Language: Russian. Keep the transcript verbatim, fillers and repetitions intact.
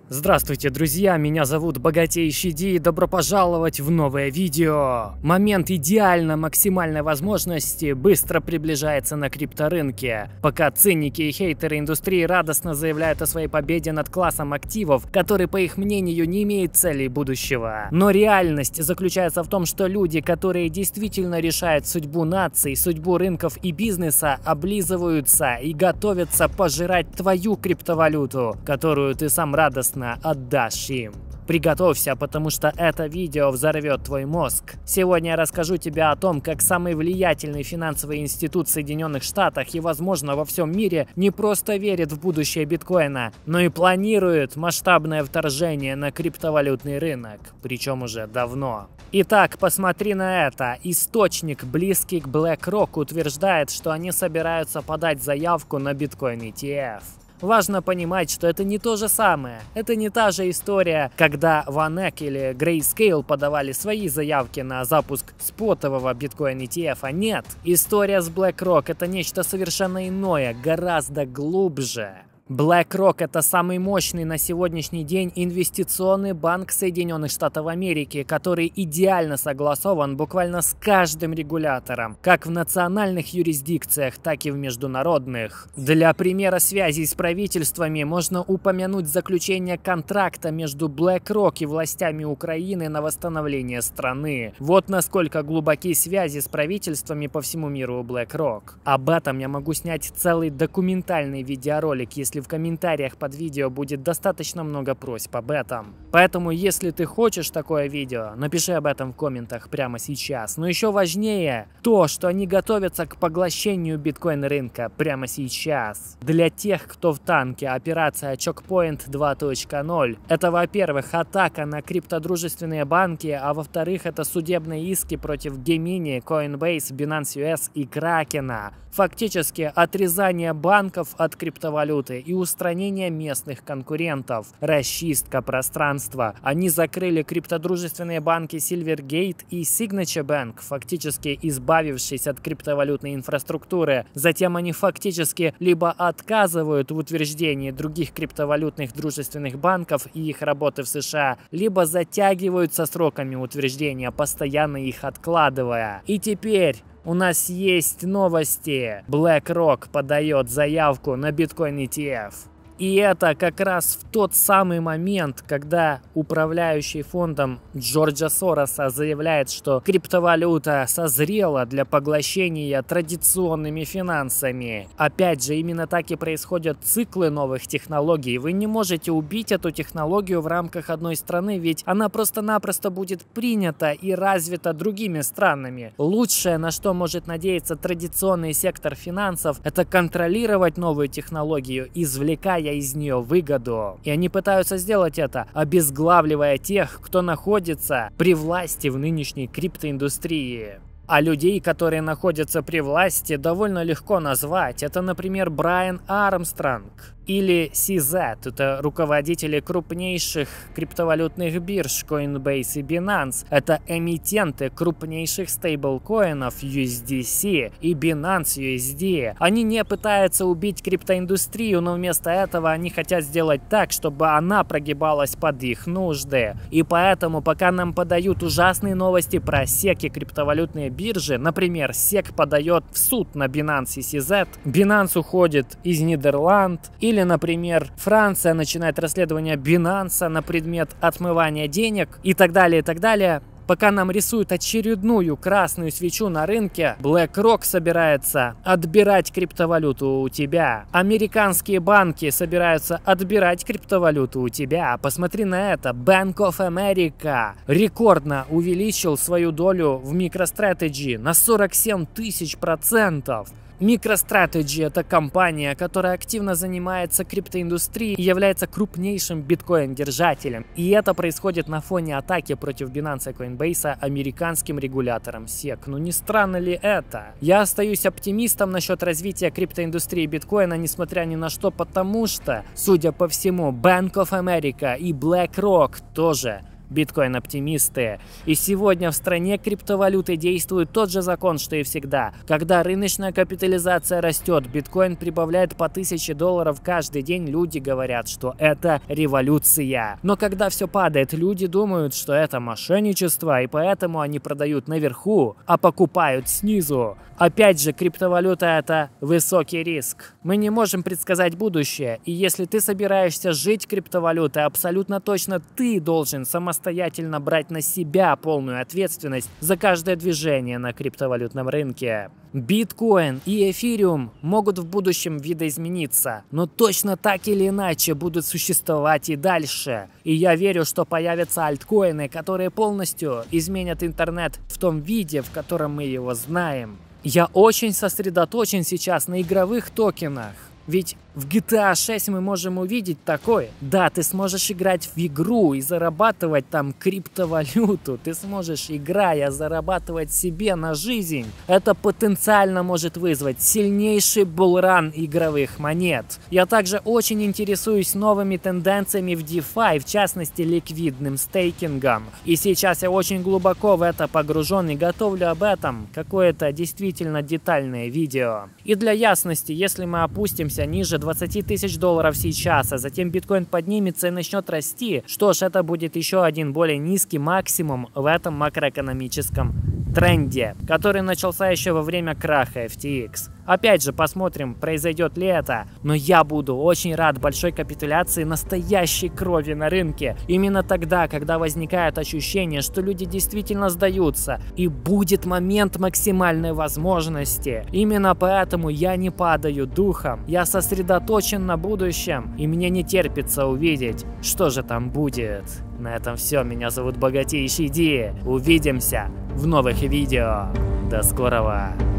Здравствуйте, друзья, меня зовут Богатейший Ди, и добро пожаловать в новое видео. Момент идеально максимальной возможности быстро приближается на крипторынке, пока циники и хейтеры индустрии радостно заявляют о своей победе над классом активов, который, по их мнению, не имеет целей будущего. Но реальность заключается в том, что люди, которые действительно решают судьбу наций, судьбу рынков и бизнеса, облизываются и готовятся пожирать твою криптовалюту, которую ты сам радостно отдашь им. Приготовься, потому что это видео взорвет твой мозг. Сегодня я расскажу тебе о том, как самый влиятельный финансовый институт в Соединенных Штатах и, возможно, во всем мире не просто верит в будущее биткоина, но и планирует масштабное вторжение на криптовалютный рынок, причем уже давно. Итак, посмотри на это. Источник, близкий к BlackRock, утверждает, что они собираются подать заявку на биткоин и ти эф. Важно понимать, что это не то же самое. Это не та же история, когда ванек или Grayscale подавали свои заявки на запуск спотового биткоин и ти эф. А нет, история с BlackRock — это нечто совершенно иное, гораздо глубже. BlackRock — это самый мощный на сегодняшний день инвестиционный банк Соединенных Штатов Америки, который идеально согласован буквально с каждым регулятором, как в национальных юрисдикциях, так и в международных. Для примера связи с правительствами можно упомянуть заключение контракта между BlackRock и властями Украины на восстановление страны. Вот насколько глубоки связи с правительствами по всему миру у BlackRock. Об этом я могу снять целый документальный видеоролик, если в комментариях под видео будет достаточно много просьб об этом. Поэтому, если ты хочешь такое видео, напиши об этом в комментах прямо сейчас. Но еще важнее то, что они готовятся к поглощению биткоин-рынка прямо сейчас. Для тех, кто в танке, операция Chokepoint два точка ноль — это, во-первых, атака на криптодружественные банки, а во-вторых, это судебные иски против Gemini, Coinbase, Binance ю эс и Kraken. Фактически отрезание банков от криптовалюты и устранение местных конкурентов, расчистка пространства. Они закрыли криптодружественные банки Silvergate и Signature Bank, фактически избавившись от криптовалютной инфраструктуры. Затем они фактически либо отказывают в утверждении других криптовалютных дружественных банков и их работы в США, либо затягивают со сроками утверждения, постоянно их откладывая. И теперь у нас есть новости. BlackRock подает заявку на биткоин и ти эф. И это как раз в тот самый момент, когда управляющий фондом Джорджа Сороса заявляет, что криптовалюта созрела для поглощения традиционными финансами. Опять же, именно так и происходят циклы новых технологий. Вы не можете убить эту технологию в рамках одной страны, ведь она просто-напросто будет принята и развита другими странами. Лучшее, на что может надеяться традиционный сектор финансов, это контролировать новую технологию, извлекая из нее выгоду. И они пытаются сделать это, обезглавливая тех, кто находится при власти в нынешней криптоиндустрии. А людей, которые находятся при власти, довольно легко назвать. Это, например, Брайан Армстронг или си зет. Это руководители крупнейших криптовалютных бирж Coinbase и Binance. Это эмитенты крупнейших стейблкоинов ю эс ди си и Binance ю эс ди. Они не пытаются убить криптоиндустрию, но вместо этого они хотят сделать так, чтобы она прогибалась под их нужды. И поэтому, пока нам подают ужасные новости про сек и криптовалютные биржи, например, сек подает в суд на Binance и си зет, Binance уходит из Нидерланд, или, например, Франция начинает расследование Binance на предмет отмывания денег и так далее, и так далее. Пока нам рисуют очередную красную свечу на рынке, BlackRock собирается отбирать криптовалюту у тебя. Американские банки собираются отбирать криптовалюту у тебя. Посмотри на это. Bank of America рекордно увеличил свою долю в MicroStrategy на сорок семь тысяч процентов. MicroStrategy — это компания, которая активно занимается криптоиндустрией и является крупнейшим биткоин-держателем. И это происходит на фоне атаки против Binance и Coinbase американским регулятором сек. Ну не странно ли это? Я остаюсь оптимистом насчет развития криптоиндустрии биткоина, несмотря ни на что, потому что, судя по всему, Bank of America и BlackRock тоже биткоин-оптимисты. И сегодня в стране криптовалюты действует тот же закон, что и всегда. Когда рыночная капитализация растет, биткоин прибавляет по тысяче долларов каждый день, люди говорят, что это революция. Но когда все падает, люди думают, что это мошенничество, и поэтому они продают наверху, а покупают снизу. Опять же, криптовалюта – это высокий риск. Мы не можем предсказать будущее, и если ты собираешься жить криптовалютой, абсолютно точно ты должен самостоятельно брать на себя полную ответственность за каждое движение на криптовалютном рынке. Биткоин и эфириум могут в будущем видоизмениться, но точно так или иначе будут существовать и дальше. И я верю, что появятся альткоины, которые полностью изменят интернет в том виде, в котором мы его знаем. Я очень сосредоточен сейчас на игровых токенах. Ведь в джи ти эй шесть мы можем увидеть такое. Да, ты сможешь играть в игру и зарабатывать там криптовалюту. Ты сможешь, играя, зарабатывать себе на жизнь. Это потенциально может вызвать сильнейший булран игровых монет. Я также очень интересуюсь новыми тенденциями в DeFi, в частности ликвидным стейкингом. И сейчас я очень глубоко в это погружен и готовлю об этом какое-то действительно детальное видео. И для ясности, если мы опустимся ниже двадцати тысяч долларов сейчас, а затем биткоин поднимется и начнет расти, что ж, это будет еще один более низкий максимум в этом макроэкономическом тренде, который начался еще во время краха эф ти экс. Опять же, посмотрим, произойдет ли это, но я буду очень рад большой капитуляции настоящей крови на рынке. Именно тогда, когда возникает ощущение, что люди действительно сдаются, и будет момент максимальной возможности. Именно поэтому я не падаю духом, я сосредоточен на будущем, и мне не терпится увидеть, что же там будет. На этом все, меня зовут Богатейший Ди, увидимся в новых видео, до скорого!